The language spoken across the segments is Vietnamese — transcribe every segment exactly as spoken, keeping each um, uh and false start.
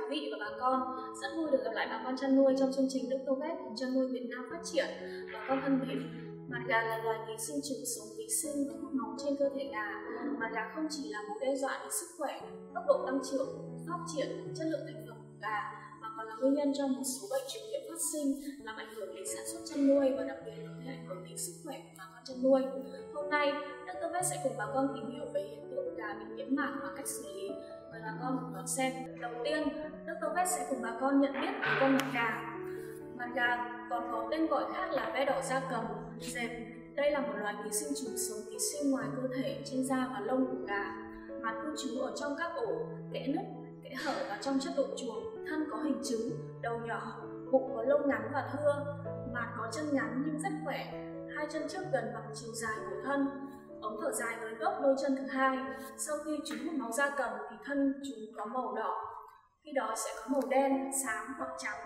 vị và bà con. Rất vui được gặp lại bà con chăn nuôi trong chương trình Đức Tô Vet cùng chăn nuôi Việt Nam phát triển. Bà con thân mến, mặt gà là loài ký sinh trùng sống ký sinh hút máu trên cơ thể gà. Mặt gà không chỉ là mối đe dọa đến sức khỏe, tốc độ tăng trưởng, phát triển, chất lượng thành phẩm của gà, mà còn là nguyên nhân cho một số bệnh truyền nhiễm phát sinh, làm ảnh hưởng đến sản xuất chăn nuôi và đặc biệt có thể ảnh hưởng đến sức khỏe của bà con chăn nuôi. Hôm nay, Đức Tô Vet sẽ cùng bà con tìm hiểu về hiện tượng gà bị nhiễm mạc và cách xử lý. Mời bà con cùng đón xem. Đầu tiên, Đức Tô Vet sẽ cùng bà con nhận biết về con mặt gà. Mặt gà còn có tên gọi khác là ve đỏ da cầm, dẹp. Đây là một loài ký sinh trùng sống ký sinh ngoài cơ thể, trên da và lông của gà. Mặt cư trú ở trong các ổ, kẽ nứt, kẽ hở và trong chất độ chuồng. Thân có hình trứng, đầu nhỏ, bụng có lông ngắn và thưa. Mặt có chân ngắn nhưng rất khỏe, hai chân trước gần bằng chiều dài của thân. Ống thở dài tới gốc đôi chân thứ hai. Sau khi chúng hút máu da cầm thì thân chúng có màu đỏ, khi đó sẽ có màu đen, xám hoặc trắng.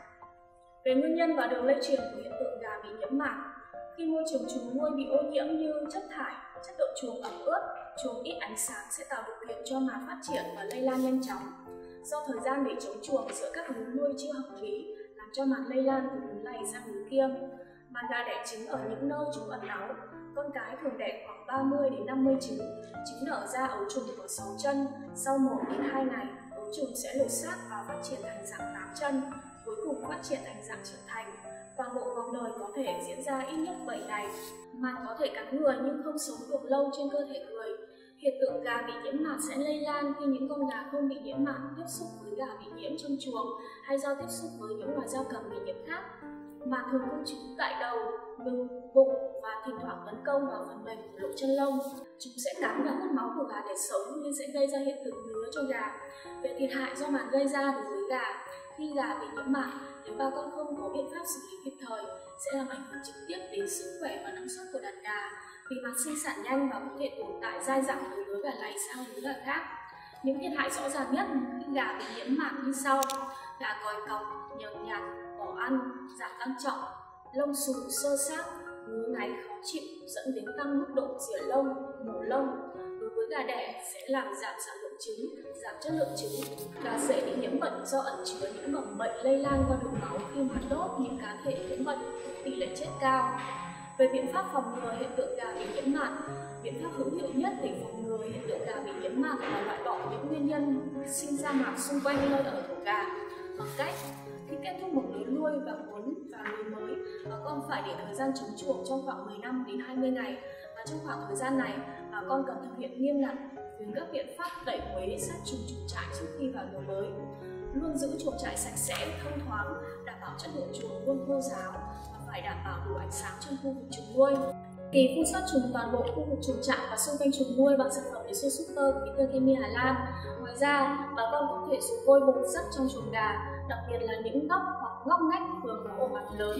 Về nguyên nhân và đường lây truyền của hiện tượng gà bị nhiễm mạc, khi môi trường chuồng nuôi bị ô nhiễm như chất thải, chất độ chuồng ẩm ướt, chuồng ít ánh sáng sẽ tạo điều kiện cho mạc phát triển và lây lan nhanh chóng. Do thời gian để chống chuồng giữa các lứa nuôi chưa hợp lý, làm cho mạc lây lan từ lứa này sang lứa kia. Mặt gà đẻ trứng ở những nơi chúng ẩn náu. Con cái thường đẻ khoảng ba mươi đến năm mươi trứng. Trứng nở ra ấu trùng có sáu chân. Sau một đến hai ngày, ấu trùng sẽ lột xác và phát triển thành dạng tám chân, cuối cùng phát triển thành dạng trưởng thành. Toàn bộ vòng đời có thể diễn ra ít nhất bảy ngày. Mạc có thể cắn người nhưng không sống được lâu trên cơ thể người. Hiện tượng gà bị nhiễm mạc sẽ lây lan khi những con gà không bị nhiễm mạc tiếp xúc với gà bị nhiễm trong chuồng hay do tiếp xúc với những loài gia cầm bị nhiễm khác. Mạc thường cư trú tại đầu, ngực, bụng và thỉnh thoảng tấn công vào phần mềm của lỗ chân lông. Chúng sẽ cắn và hút máu của gà để sống nên sẽ gây ra hiện tượng ngứa cho gà. Về thiệt hại do mạc gây ra đối với gà, khi gà bị nhiễm mạc, nếu bà con không có biện pháp xử lý kịp thời, sẽ làm ảnh hưởng trực tiếp đến sức khỏe và năng suất của đàn gà, vì mạc sinh sản nhanh và có thể tồn tại dai dẳng từ lứa gà này sang lứa gà khác. Những thiệt hại rõ ràng nhất khi gà bị nhiễm mạc như sau: gà còi cọc, nhợt nhạt, bỏ ăn, giảm tăng trọng, lông xù xơ xác, ngứa ngáy khó chịu dẫn đến tăng mức độ rỉa lông, mổ lông. Đối với gà đẻ sẽ làm giảm sản lượng trứng, giảm chất lượng trứng. Gà dễ bị nhiễm bệnh do ẩn chứa những mầm bệnh lây lan qua đường máu khi mà đốt những cá thể nhiễm bệnh, tỷ lệ chết cao. Về biện pháp phòng ngừa hiện tượng gà bị nhiễm mạc, biện pháp hữu hiệu nhất để phòng ngừa hiện tượng gà bị nhiễm mạc là loại bỏ những nguyên nhân sinh ra mạc xung quanh nơi ở của gà bằng cách khi kết thúc một lứa nuôi và muốn vào lứa mới, bà con phải để thời gian chống chuồng trong khoảng mười lăm đến hai mươi ngày, và trong khoảng thời gian này bà con cần thực hiện nghiêm ngặt với các biện pháp đẩy quế sát trùng chuồng trại trước khi vào lứa mới. Luôn giữ chuồng trại sạch sẽ, thông thoáng, đảm bảo chất lượng chuồng luôn khô ráo và phải đảm bảo đủ ánh sáng trong khu vực chuồng nuôi. Kỳ phun sát trùng toàn bộ khu vực chuồng trại và xung quanh chuồng nuôi bằng sản phẩm Desur Super của Peter Chemie Hà Lan. Ngoài ra, bà con có thể dùng vôi bột rắc trong chuồng gà, đặc biệt là những góc hoặc ngóc ngách thường có ổ mạc lớn.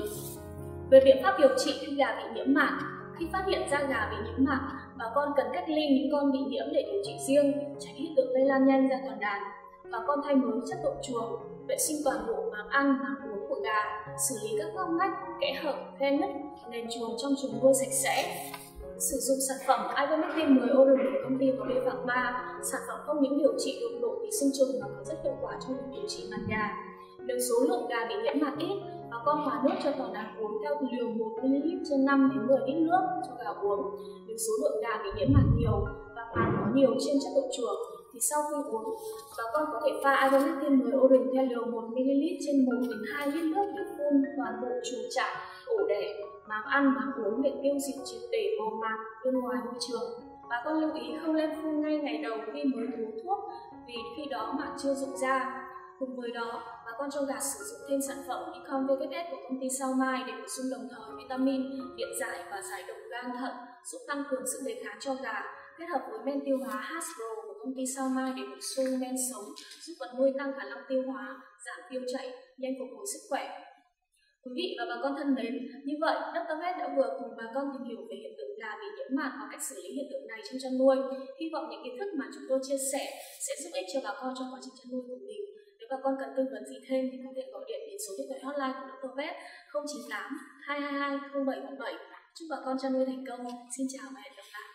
Về biện pháp điều trị khi gà bị nhiễm mạc, khi phát hiện ra gà bị nhiễm mạc, bà con cần cách ly những con bị nhiễm để điều trị riêng, tránh hiện tượng lây lan nhanh ra toàn đàn. Bà con thay mới chất độ chuồng, vệ sinh toàn bộ máng ăn, máng uống của gà, xử lý các ngóc ngách, kẽ hở, khe nứt, nền chuồng trong chuồng nuôi sạch sẽ. Sử dụng sản phẩm Ivermectin mười Orange của công ty có đê Phạm ba, sản phẩm không những điều trị đụng độ ký sinh trùng mà còn rất hiệu quả trong việc điều trị mặt gà. Nếu số lượng gà bị nhiễm mạc ít, bà con hòa nước cho toàn đàn uống theo liều một mi li lít trên năm đến mười lít nước cho gà uống. Nếu số lượng gà bị nhiễm mạc nhiều và mạc có nhiều trên chất độ chuồng, thì sau khi uống, bà con có thể pha Ivermectin mười Orange theo liều một mi li lít trên một đến hai lít nước để phun toàn bộ chuồng trại, ổ đẻ, máng ăn, máng uống để tiêu diệt triệt để màu mạc bên ngoài môi trường. Bà con lưu ý không nên phun ngay ngày đầu khi mới uống thuốc, vì khi đó mạc chưa rụng ra. Cùng với đó, bà con cho gà sử dụng thêm sản phẩm Econ vê kép ét của công ty Sao Mai để bổ sung đồng thời vitamin, điện giải và giải độc gan thận, giúp tăng cường sức đề kháng cho gà, kết hợp với men tiêu hóa Hasbro của công ty Sao Mai để bổ sung men sống, giúp vật nuôi tăng khả năng tiêu hóa, giảm tiêu chảy, nhanh phục hồi sức khỏe. Quý vị và bà con thân mến, như vậy Đức Tô Vet đã vừa cùng bà con tìm hiểu về hiện tượng gà bị nhiễm mạc và cách xử lý hiện tượng này trong chăn nuôi. Hy vọng những kiến thức mà chúng tôi chia sẻ sẽ giúp ích cho bà con trong quá trình chăn nuôi của mình. Nếu bà con cần tư vấn gì thêm thì có thể gọi điện đến số điện thoại hotline của Đức Tô Vet không chín tám hai hai hai không bảy một bảy. Chúc bà con chăn nuôi thành công. Xin chào và hẹn gặp lại.